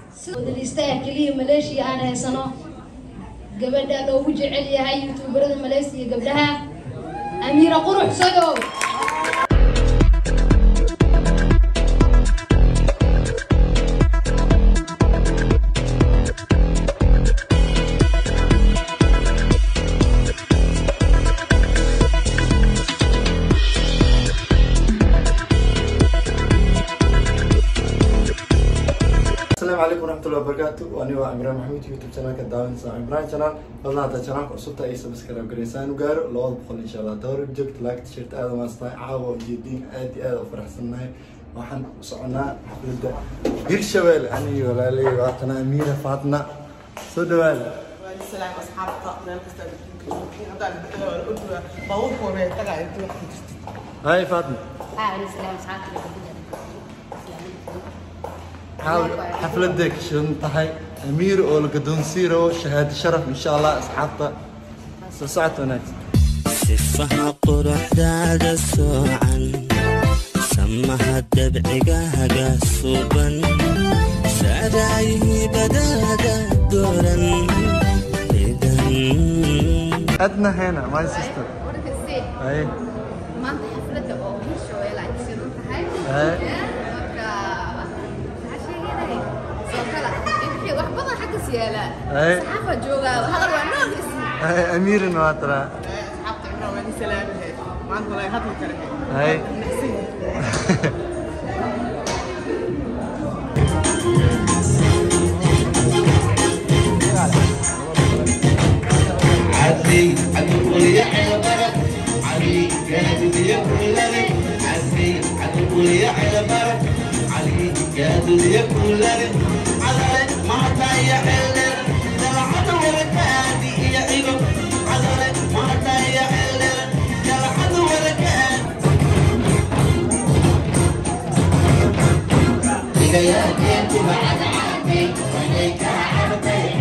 ودليستايا كلية ماليشيا أنا سنة قبل لو وجع لي هاي يوتيوبرة ماليزيا قبلها أميرة قروح صدو. السلام عليكم ورحمة الله وبركاته. وأنا عمران محمود يوتيوب شانل كداون عمران شانل. والله هذا شانل قصته أي سبسكرايب قريسان وقارو لو بقول إن شاء الله دور بجوك لايك تيشيرت هذا ما استطاع عاو جديد آدي هذا فرح سناي وحن صعنا حفلة غير شوال أني ولا لي وعطنا أميرة فاطمة سودوال. السلام أصحاب طاقم هاي فاطمة. السلام أصحاب حفلة ديك شن تهاي أمير أول قدون سيرو شهادة شرف إن شاء الله أصحابته ساعة وناس. سفها قرح داد السوعن سمها الدبعقها قصوبا سعدايه بدادا دورا أدنى هنا ماي سيستر. أي. ما أنت حفلة أو شوية لا يصيرون هاي. أي. وحبضها حق سيالة. أي. صحافة جوجا هذا الوعنون اسمه. أي أمير النواطرة. أصحاب عمران وأنا سلام ما عندنا لا يهضم كره. أي. عزي عدول يا عبرة علي قادر يكون لك عزي عدول يا عبرة علي قادر يكون لك على ما تايا حلل ترى عدول كادي يا عيب على ما تايا حلل ترى عدول كادي يا كنت بعد عافي وليك عرفتي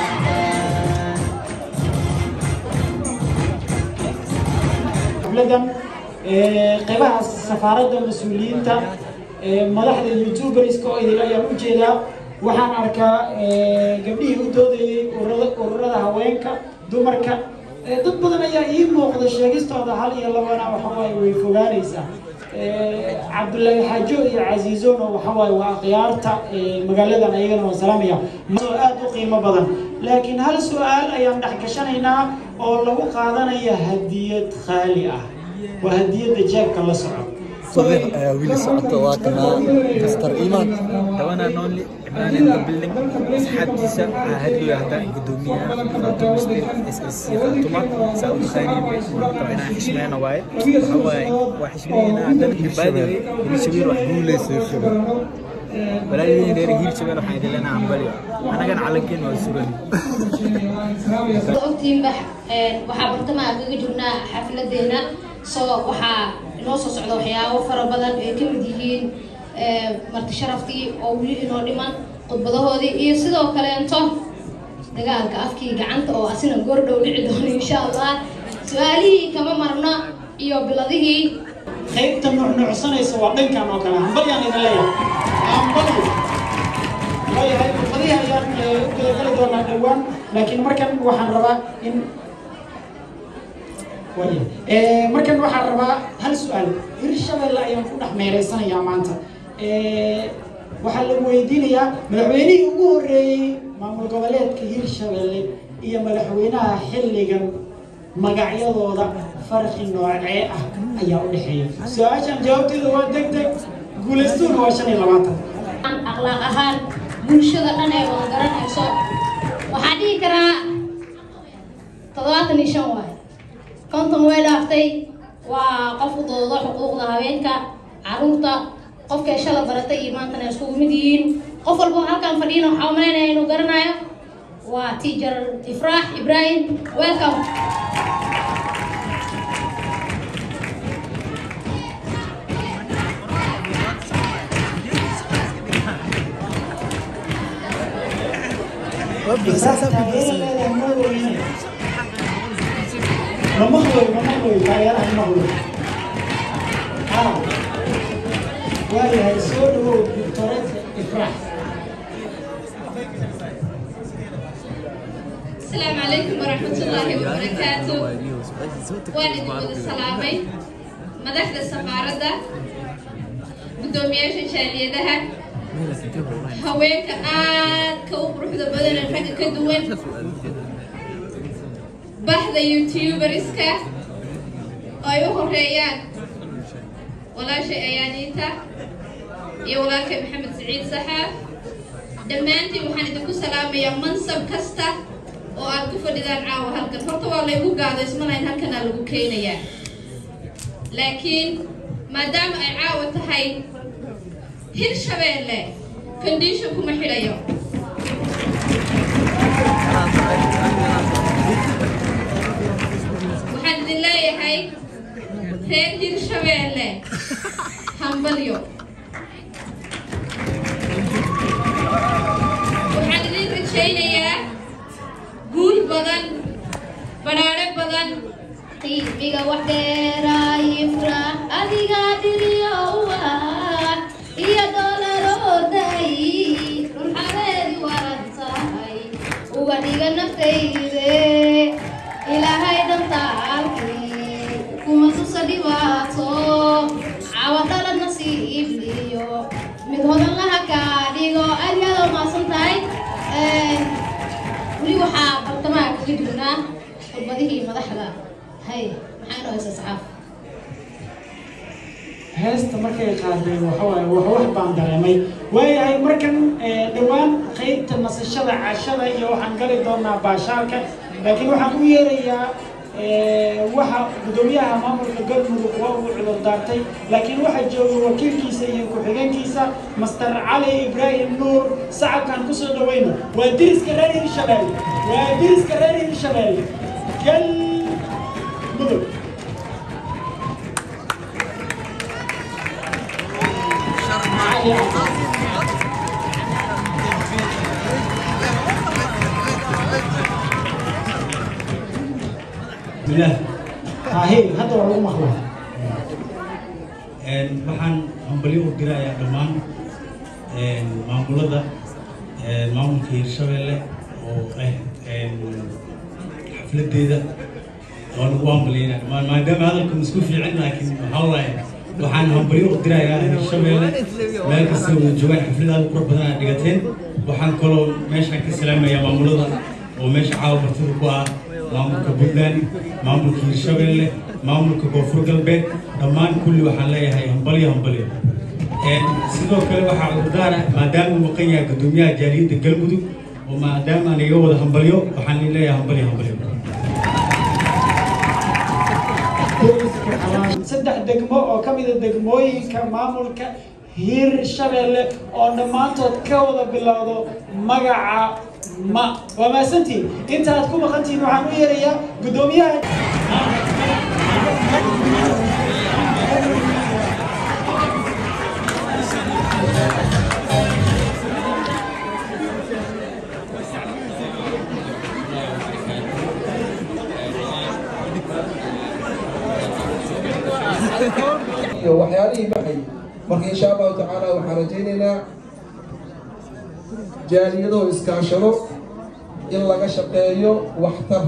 حفلة قبها السفارة المسؤولين مدحض اليوتيوبرز كو إذا لا يوجد وحان أركا قبله ودودي ورده هوينكا دومركا dad badan ayaa ii muuqda sheegistooda hal iyo labana waxa way way fogaanaysaa Cabdullaahi Xaajo iyo Casiizono waxa way waa qiyaarta magaaladan ayagana waan salaamaya aad u qiimo badan laakiin hal su'aal ayaan dhax gashanaynaa oo lagu qaadanayo hadiyad qaali ah waa hadiyada jeebka la socdo صديق ويلي سعدت واتنا مستر إيمان. وانا نونلي عمران in the building أصحابتيسا هادلو هدا قدوميها فاطمة مسلم SSC فاطمة سعود خيرين طبعا حشمينا واي هواي وحشمينا عندنا باي ذا واحد قولي سير شباب. ولا لي غير هيل شباب وحيد لنا عم بالي أنا كان على كين والسوري. أوتين بح وحبرت ما أجي جبنا حفلة دينا سو inoo soo socdo waxyaabo fara badan ee ka mid yihiin marti sharaftii oo wili inoo dhiman khudbadahoodii iyo sidoo kaleento dagaalka afkii gacanta oo asina goor dhow dhici doono insha Allah su'aalihii kama marna iyo biladihii qaybta nuucsanaysa waa dhankan oo kale hambal yaan idin leeyahay hambal leeyahay khudbadihi ayaan kala doonaa dhawaan laakiin markan waxaan rabaa in markan waxaan rabaa hal su'aal hirshabelle ayaan ku dhex meeraysanayaa maanta waxaa la weydiinayaa madaxweynihii ugu horreeyey maamul goboleedka hirshabelle iyo madaxweynaha xilligan magacyadooda farqi noocee ah ayaa u dhexeeya su'aashan jawaabteedu waa degdeg guulaystuuna waa 25 akhlaaq ahaan bulshada dhan ee wada garanayso waxaa dhihi karaa 75 waay konton way dhaaftay waa qof u doodo xuquuqda haweenka caruurta qofka shala baratay iyo maantana isku mid yihiin qof walba halkan fadhiyana waxa uu maleeyahay inuu garanayo waa teacher Ifraax Ibrahim welcome ممهوي كاير ممهوي وهي سولو دكتورة إفراح السلام عليكم ورحمة الله وبركاته. والد السلامي مدحت السفارة قدومياش شاليدها هواك كوبروح بدل الحاجة كدوين بحذا يوتيوبرسكا أيوه ريان ولا شيء أيانيتا يولاك محمد سعيد سحاف دمانتي waxaan idinku salaamayaa mansab kasta oo aad ku fadhidaan caawa halkan horta waa la igu gaado ismanayn halkan lagu keenayaa laakiin maadaama ay caawa tahay Hirshabeelle condition kuma xirayo waxaan idin leeyahay reer Hirshabeelle hambalyo waxaan idin rajaynayaa guul badan banaane badan qiimiga wax dheeraay ifraax adiga dhiriyowa iyo dolarooday runxadeedi warantahay uga dhiga naftayde ilaahay dhantaalkii kuma tusa dhibaato caawa dhalad nasiibliyo mid hodan laha kaa dhigo aryadoo maasan tahay weli waxaa bartamaha kaga duwnaa khudbadihii madaxda hay maxaa inoo haysa saxaaf heesta markay qaadeen wax baan dareemay waayahay markan dhawaan qaybta nasashada cashada iyo waxaan gali doonaa baashaalka laakiin waxaan u yeerayaa waxa gudoomiyaha maamulka galmudug waa uu cudur daartay laakiin waxa jooga wakiilkiisa iyo ku-xigeenkiisa master cali ibraahim nuur sacabkan ku soo dhaweyno waa diriska reer Hirshabeelle galmudug بالله هاي هذا هو المخلوق waxaan hambalyo u dirayaa dhammaan maamulada maamulka Hirshabeelle oo xafladeeda oo lagu hambalyeynaa dhammaan maadaama hadalku isku fiican laakiin waxa waaye waxaan hambalyo u dirayaa Hirshabeelle meel kasta oo joogaan xafladaha qurux badan ay dhigateen waxaan kaloo meesha ka salaamayaa maamulada oo meesha caawa martida ku ah maamulka Puntland maamulka Hirshabeelle maamulka Koonfur Galbeed dhammaan kulli waxaan leeyahay hambalyo sidoo kale waxa uu daara maadaama uu maqan yahay gudoomiyaha jaaliyadda galmudug oo maadaama aan iga wada hambalyo waxaan leeyahay hambalyo saddex degmo oo ka mid ah degmooyinka maamulka Hirshabeelle oo dhammaantood ka wada bilowdo magaca ما وما سنتي انت هتكون مخنتي وعن ويريا قدوميها وحيالي معي marka insha Allah ta'ala waxaan rajaynaynaa jaaliyado iskaashado in laga shaqeeyo waxtar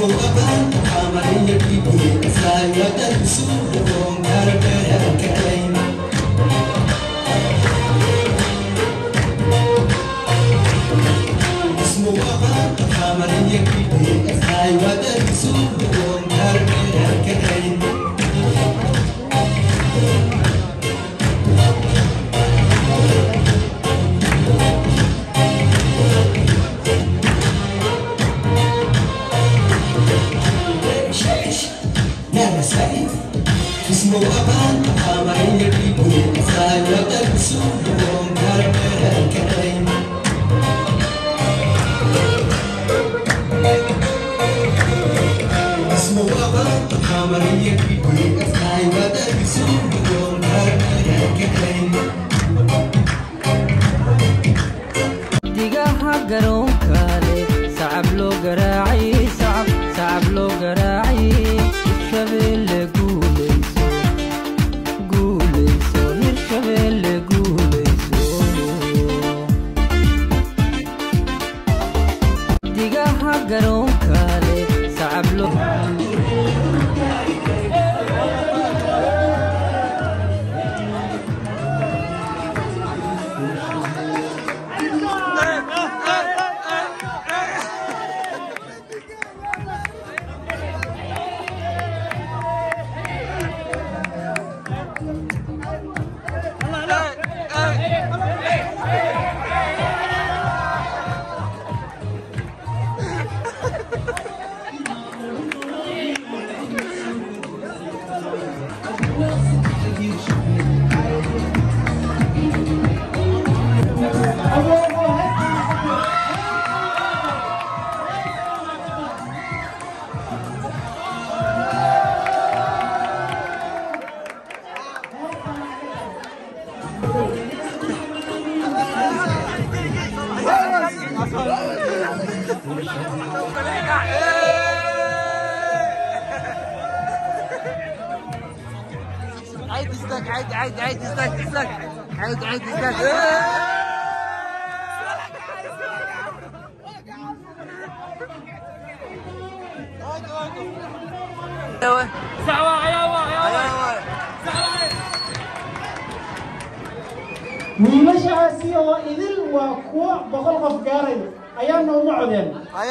wiilashaasi oo idil waa kuwa boqol qof gaaray ayaa noo macdeen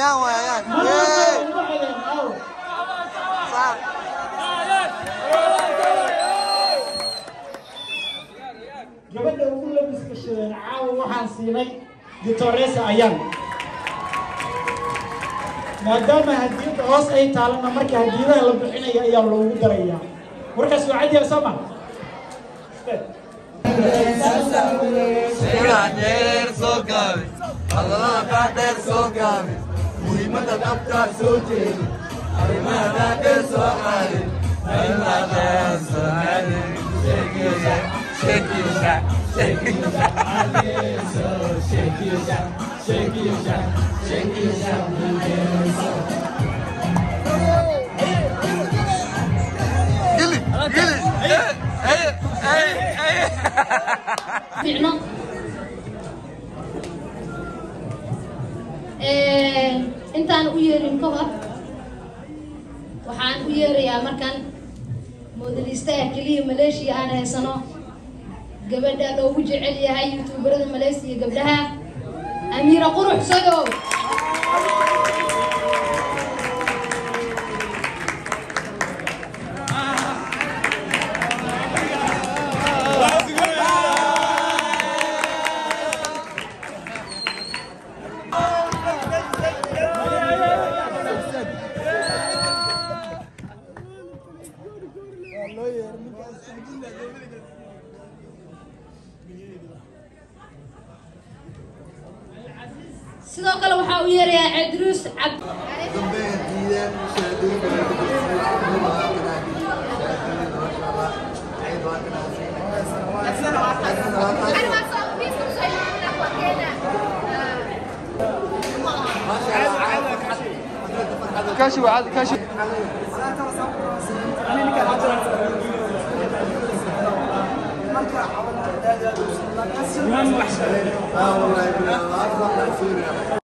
gabadha ugu labiska shadeen caawa waxaan siinay Ditoresa ayaan maadaama hadiyada hoos ay taalana marka hadiyadaha la bixinayo ayaa loogu darayaa warkaas waa cad yahay sama intaan u yeerin ka hor waxaan u yeerayaa markan moodalistaha kaliya Malaysia aan haysano gabadha loogu jecel yahay youtuberada Malaysia gabdhaha Amira Qurux Sado sidoo kale waxa uu yeerayaa Idris Abd كاشو عاد كاشو والله